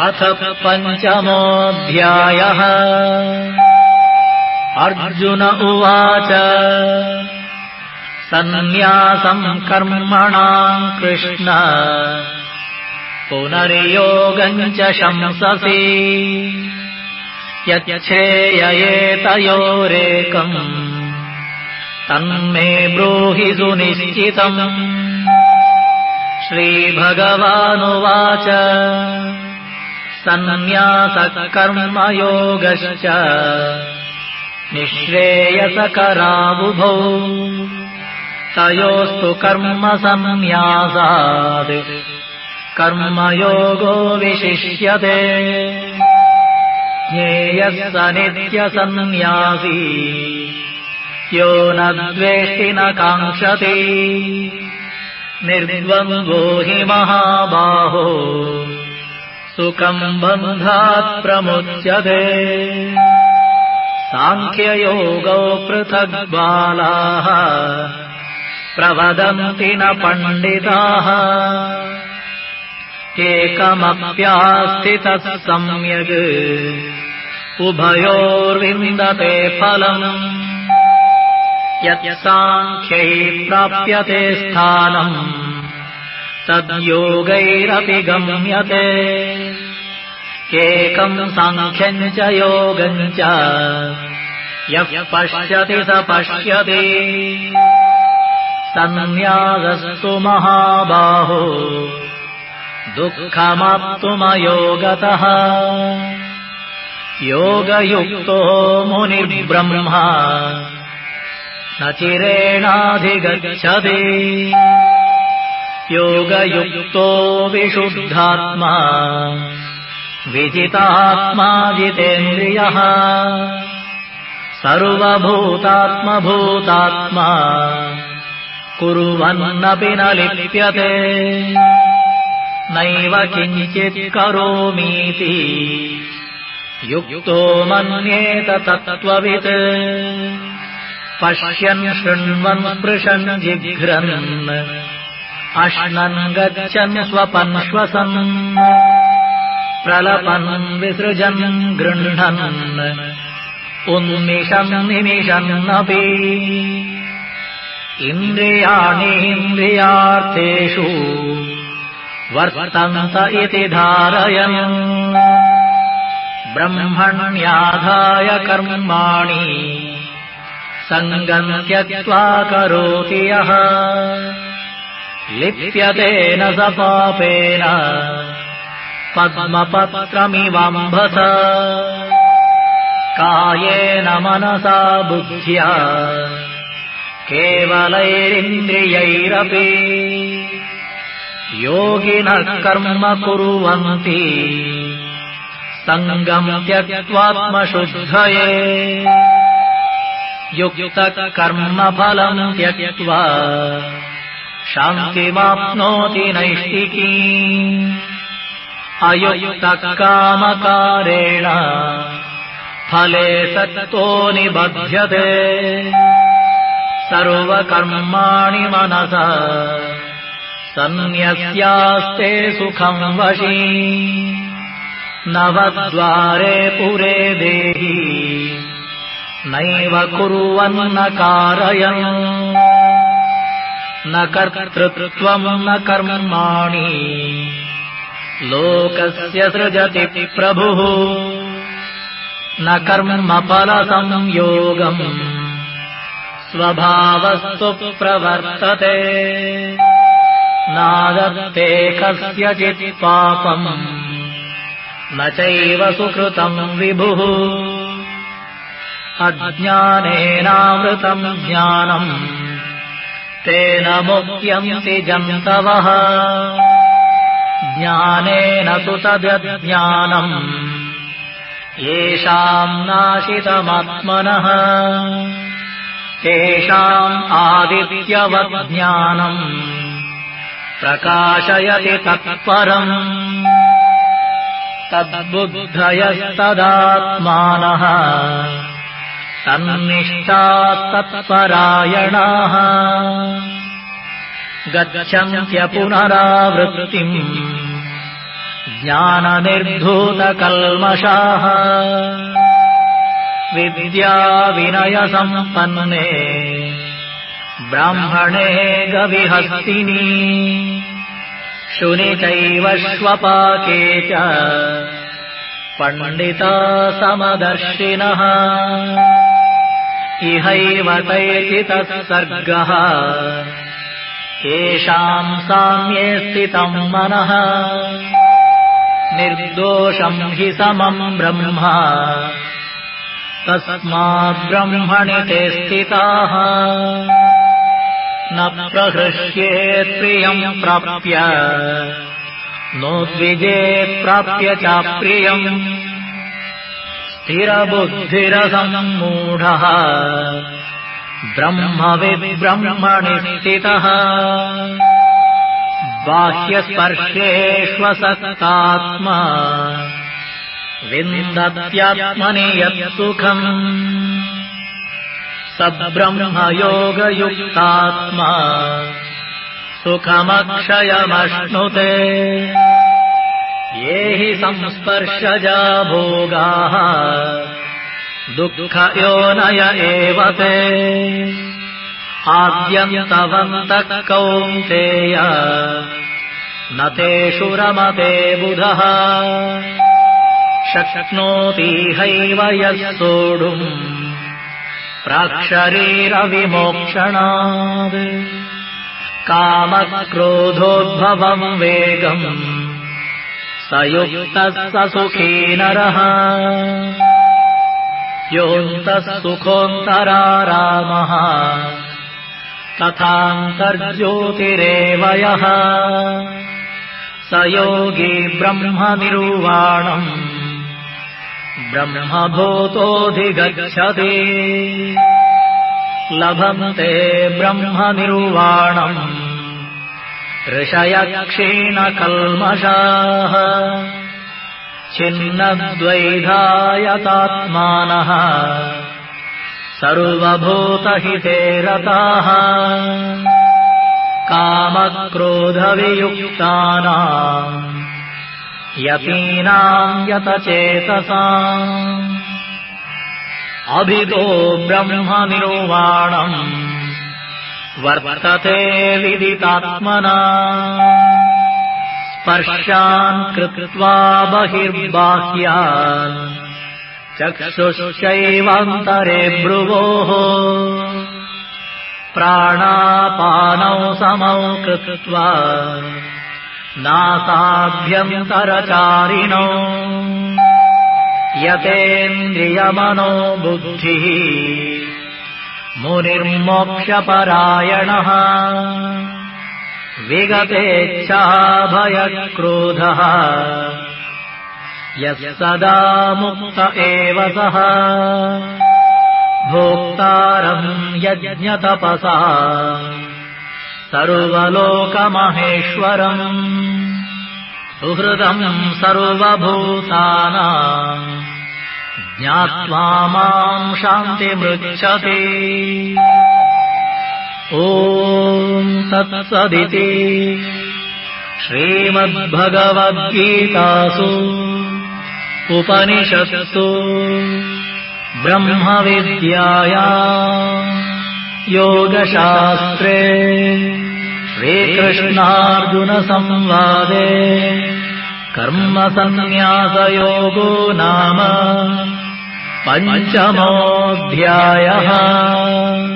अथ पञ्चमोऽध्यायः। अर्जुन उवाच सन्न्यासम् कर्मणाम् कृष्ण पुनर्योगम् च शंससि यच्छ्रेययेतयोरेकम् तन्मे ब्रूहि सुनिश्चितम्। श्रीभगवानुवाच सन्न्यासकर्मयोगश्च निःश्रेयसकरावुभौ तयोस्तु कर्मसन्न्यासात् कर्मयोगो विशिष्यते। ज्ञेयः स नित्यसन्न्यासी यो न द्वेष्टि न काङ्क्षति निर्द्वन्द्वो हि महाबाहो सुखम् बन्धात् प्रमुच्यते। साङ्ख्ययोगौ पृथग् बालाः प्रवदन्ति न पण्डिताः एकमप्यास्थितः सम्यग् उभयोर्विन्दते फलम्। यत्साङ्ख्यैः प्राप्यते स्थानम् तद्योगैरपि गम्यते। एकम् साङ्ख्यम् च योगम् च यः पश्यति स पश्यति। सन्न्यासस्तु महाबाहो दुःखमाप्तुमयोगतः। योगयुक्तो मुनिर्ब्रह्मा न चिरेणाधिगच्छति। योगयुक्तो विशुद्धात्मा विजितात्मा जितेन्द्रियः। सर्वभूतात्मभूतात्मा कुर्वन्नपि न लिप्यते। नैव किञ्चित् करोमीति युक्तो मन्येत तत्त्ववित्। पश्यन् शृण्वन् स्पृशन् जिघ्रन् अश्नन् गच्छन् स्वपन् श्वसन् प्रलपन् विसृजन् गृह्णन् उन्मिषन् निमिषन्नपि। इन्द्रियाणीन्द्रियार्थेषु वर्तन्त इति धारयन् ब्रह्मण्याधाय कर्माणि सङ्गम् त्यक्त्वा करोति यः। लिप्यते न स पापेन पद्मपत्रमिवाम्भस। कायेन मनसा बुद्ध्या केवलैरिन्द्रियैरपि योगिनः कर्म कुर्वन्ति सङ्गम् त्यक्त्वात्मशुद्धये। युक्तः कर्मफलम् त्यक्त्वा शान्तिमाप्नोति नैष्ठिकीम्। अयुक्तः कामकारेण फले सत्तो निबध्यते। सर्वकर्माणि मनसा सन्न्यस्यास्ते सुखम् वशी। नवद्वारे पुरे देहि नैव कुर्वन्न कारयन्। न कर्तृत्वम् न कर्माणि लोकस्य सृजति प्रभुः। न कर्मफलसंयोगम् स्वभावस्तु प्रवर्तते। नादत्ते कस्यचित् पापम् न चैव सुकृतम् विभुः। अज्ञानेनावृतम् ज्ञानम् तेन मुह्यन्ति जन्तवः। ज्ञानेन तु तदज्ञानम् येषाम् नाशितमात्मनः। तेषाम् आदित्यवज्ञानम् प्रकाशयति तत्परम्। तद्बुद्धयस्तदात्मानः तन्निष्ठास्तत्परायणाः गच्छन्त्य पुनरावृत्तिम् ज्ञाननिर्धूतकल्मषाः विद्याविनयसम्पन्ने ब्राह्मणे गविहस्तिनि शुनि चैव श्वपाके च पण्डिता समदर्शिनः इहैव तैर्जितः सर्गः येषाम् साम्ये स्थितम् मनः निर्दोषम् हि समम् ब्रह्म तस्माद्ब्रह्मणि ते स्थिताः न प्रहृष्येत् प्रियम् प्राप्य नोद्विजेत् प्राप्य चाप्रियम् स्थिरबुद्धिरसम्मूढः ब्रह्मविद्ब्रह्मणि स्थितः बाह्यस्पर्शेष्वसक्तात्मा विन्दत्यात्मनि यत्सुखम् स ब्रह्मयोगयुक्तात्मा सुखमक्षयमश्नुते ये हि संस्पर्शजा भोगाः दुःखयोनय एव ते आद्यन्तवन्तः कौन्तेय न तेषु रमते बुधः शक्नोतीहैव यः सोढुम् प्राक्शरीरविमोक्षणात् कामक्रोधोद्भवम् वेगम् स युक्तः स सुखी नरः योऽन्तः सुखोऽन्तरारामः तथान्तर्ज्योतिरेव यः स योगी ब्रह्मनिर्वाणम् ब्रह्मभूतोऽधिगच्छति लभन्ते ब्रह्मनिर्वाणम् ऋषयः क्षीणकल्मषाः छिन्नद्वैधायतात्मानः सर्वभूतहिते रताः कामक्रोधवियुक्तानाम् यतीनाम् यतचेतसाम् अभितो ब्रह्मनिर्वाणम् वर्तते विदितात्मना स्पर्शान् कृत्वा बहिर्बाह्यान् चक्षुश्चैवान्तरे भ्रुवोः प्राणापानौ समौ कृत्वा नासाभ्यन्तरचारिणौ यतेन्द्रियमनो बुद्धिः मुनिर्मोक्षपरायणः विगतेच्छाभयक्रोधः यः सदा मुक्त एव सः भोक्तारम् यज्ञतपसा सर्वलोकमहेश्वरम् सुहृदम् सर्वभूतानाम् ज्ञात्वा माम् शान्तिमृच्छति ॐ तत्सदिति श्रीमद्भगवद्गीतासु उपनिषत्सु ब्रह्मविद्यायाम् योगशास्त्रे श्रीकृष्णार्जुनसंवादे कर्मसन्न्यासयोगो नाम 5मोऽध्यायः।